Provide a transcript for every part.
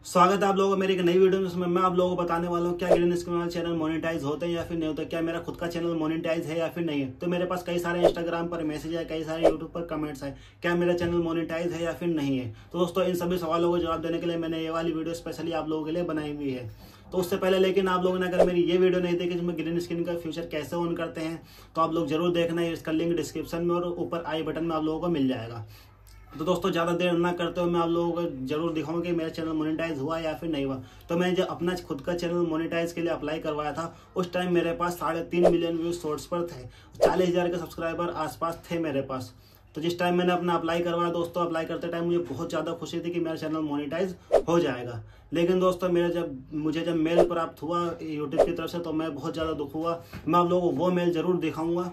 स्वागत है आप लोगों का मेरी एक नई वीडियो में, जिसमें मैं आप लोगों को बताने वाला हूँ क्या ग्रीन स्क्रीन वाले चैनल मोनेटाइज होते हैं या फिर नहीं होते, क्या मेरा खुद का चैनल मोनेटाइज है या फिर नहीं है। तो मेरे पास कई सारे इंस्टाग्राम पर मैसेज है, कई सारे यूट्यूब पर कमेंट्स है, क्या मेरा चैनल मोनेटाइज है या फिर नहीं है। तो दोस्तों इन सभी सवालों को जवाब देने के लिए मैंने ये वाली वीडियो स्पेशली आप लोगों के लिए बनाई हुई है। तो उससे पहले लेकिन आप लोगों ने अगर मेरी ये वीडियो नहीं देखी जिसमें ग्रीन स्क्रीन का फीचर कैसे ऑन करते हैं, तो आप लोग जरूर देखना है। इसका लिंक डिस्क्रिप्शन में और ऊपर आई बटन में आप लोगों को मिल जाएगा। तो दोस्तों ज़्यादा देर ना करते हुए मैं आप लोगों को जरूर दिखाऊंगा कि मेरा चैनल मोनेटाइज हुआ या फिर नहीं हुआ। तो मैं जब अपना खुद का चैनल मोनेटाइज के लिए अप्लाई करवाया था, उस टाइम मेरे पास 3.5 मिलियन व्यूज शॉर्ट्स पर थे, 40,000 के सब्सक्राइबर आसपास थे मेरे पास। तो जिस टाइम मैंने अपना अप्लाई करवाया दोस्तों, अप्लाई करते टाइम मुझे बहुत ज़्यादा खुशी थी कि मेरा चैनल मोनेटाइज हो जाएगा। लेकिन दोस्तों मुझे जब मेल प्राप्त हुआ यूट्यूब की तरफ से, तो मैं बहुत ज़्यादा दुख हुआ। मैं आप लोगों को वो मेल जरूर दिखाऊंगा।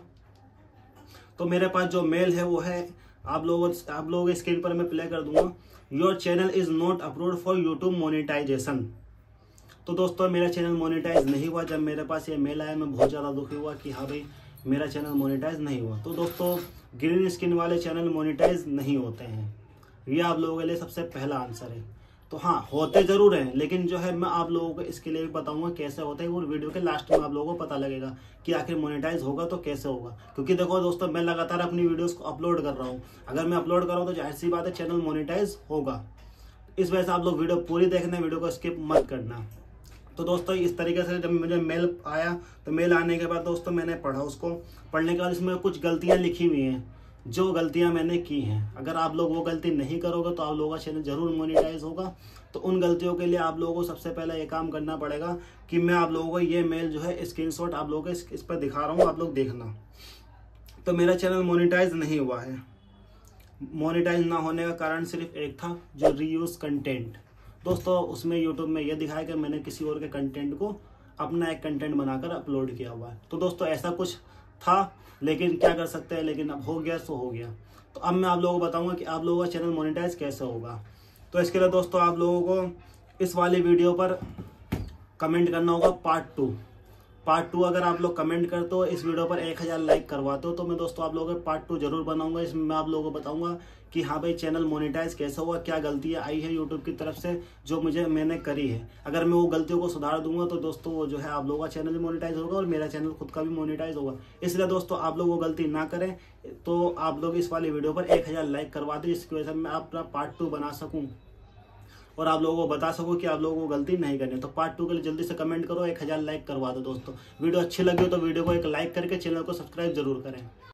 तो मेरे पास जो मेल है वो है, आप लोगों के स्क्रीन पर मैं प्ले कर दूंगा। Your channel is not approved for YouTube monetization. तो दोस्तों मेरा चैनल मोनेटाइज नहीं हुआ। जब मेरे पास ये मेल आया मैं बहुत ज़्यादा दुखी हुआ कि हाँ भाई मेरा चैनल मोनेटाइज नहीं हुआ। तो दोस्तों ग्रीन स्क्रीन वाले चैनल मोनेटाइज नहीं होते हैं, ये आप लोगों के लिए सबसे पहला आंसर है। तो हाँ, होते जरूर हैं, लेकिन जो है मैं आप लोगों को इसके लिए भी बताऊंगा कैसे होता है, और वीडियो के लास्ट में आप लोगों को पता लगेगा कि आखिर मोनेटाइज होगा तो कैसे होगा। क्योंकि देखो दोस्तों, मैं लगातार अपनी वीडियोस को अपलोड कर रहा हूँ। अगर मैं अपलोड कर रहा हूँ तो जाहिर सी बात है चैनल मोनेटाइज होगा। इस वजह से आप लोग वीडियो पूरी देखना, वीडियो को स्किप मत करना। तो दोस्तों इस तरीके से जब मुझे मेल आया, तो मेल आने के बाद दोस्तों मैंने पढ़ा। उसको पढ़ने के बाद इसमें कुछ गलतियाँ लिखी हुई हैं, जो गलतियां मैंने की हैं। अगर आप लोग वो गलती नहीं करोगे तो आप लोगों का चैनल जरूर मोनेटाइज होगा। तो उन गलतियों के लिए आप लोगों को सबसे पहले ये काम करना पड़ेगा कि मैं आप लोगों को ये मेल जो है स्क्रीनशॉट आप लोगों को इस पर दिखा रहा हूँ, आप लोग देखना। तो मेरा चैनल मोनेटाइज नहीं हुआ है। मोनेटाइज ना होने का कारण सिर्फ एक था, जो रीयूज कंटेंट। दोस्तों उसमें यूट्यूब में यह दिखाया कि मैंने किसी और के कंटेंट को अपना एक कंटेंट बनाकर अपलोड किया हुआ है। तो दोस्तों ऐसा कुछ था, लेकिन क्या कर सकते हैं, लेकिन अब हो गया सो हो गया। तो अब मैं आप लोगों को बताऊंगा कि आप लोगों का चैनल मोनेटाइज कैसे होगा। तो इसके लिए दोस्तों आप लोगों को इस वाली वीडियो पर कमेंट करना होगा पार्ट टू। अगर आप लोग कमेंट करते हो, इस वीडियो पर 1000 लाइक करवाते हो, तो मैं दोस्तों आप लोगों को पार्ट 2 जरूर बनाऊंगा। इसमें मैं आप लोगों को बताऊंगा कि हाँ भाई चैनल मोनेटाइज कैसे हुआ, क्या गलतियाँ आई है यूट्यूब की तरफ से जो मैंने करी है। अगर मैं वो गलतियों को सुधार दूंगा तो दोस्तों वो जो है आप लोगों का चैनल भी मोनेटाइज होगा और मेरा चैनल खुद का भी मोनेटाइज होगा। इसलिए दोस्तों आप लोग वो गलती ना करें। तो आप लोग इस वाली वीडियो पर 1000 लाइक करवा दें, जिसकी वजह से मैं अपना पार्ट 2 बना सकूँ और आप लोगों को बता सको कि आप लोगों को गलती नहीं करनी। तो पार्ट 2 के लिए जल्दी से कमेंट करो, 1000 लाइक करवा दो दोस्तों। वीडियो अच्छी लगी हो तो वीडियो को एक लाइक करके चैनल को सब्सक्राइब जरूर करें।